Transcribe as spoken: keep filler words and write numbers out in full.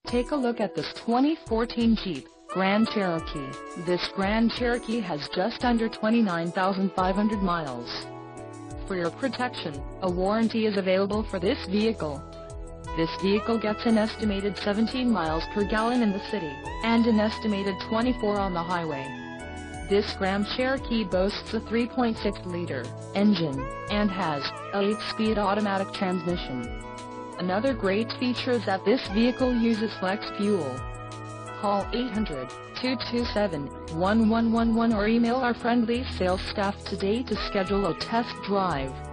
Take a look at this twenty fourteen Jeep Grand Cherokee. This Grand Cherokee has just under twenty-nine thousand five hundred miles. For your protection, a warranty is available for this vehicle. This vehicle gets an estimated seventeen miles per gallon in the city, and an estimated twenty-four on the highway. This Grand Cherokee boasts a three point six liter engine, and has a eight speed automatic transmission. Another great feature is that this vehicle uses flex fuel. Call eight hundred, two two seven, one one one one or email our friendly sales staff today to schedule a test drive.